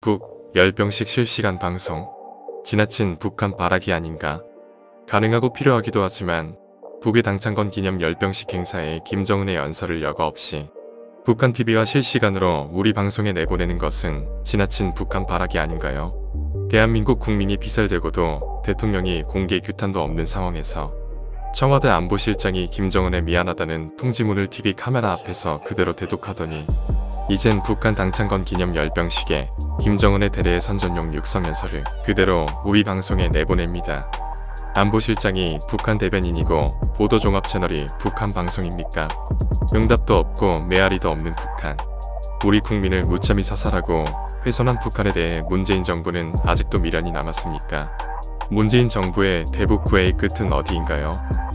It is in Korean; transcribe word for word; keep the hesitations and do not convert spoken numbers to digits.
북 열병식 실시간 방송. 지나친 북한 발악이 아닌가. 가능하고 필요하기도 하지만 북의 당창건 기념 열병식 행사에 김정은의 연설을 여과 없이 북한 티비와 실시간으로 우리 방송에 내보내는 것은 지나친 북한 발악이 아닌가요? 대한민국 국민이 비살되고도 대통령이 공개 규탄도 없는 상황에서 청와대 안보실장이 김정은에 미안하다는 통지문을 티비 카메라 앞에서 그대로 대독하더니 이젠 북한 당창건 기념 열병식에 김정은의 대대의 선전용 육성연설을 그대로 우리 방송에 내보냅니다. 안보실장이 북한 대변인이고 보도종합채널이 북한 방송입니까? 응답도 없고 메아리도 없는 북한. 우리 국민을 무참히 사살하고 훼손한 북한에 대해 문재인 정부는 아직도 미련이 남았습니까? 문재인 정부의 대북 구애의 끝은 어디인가요?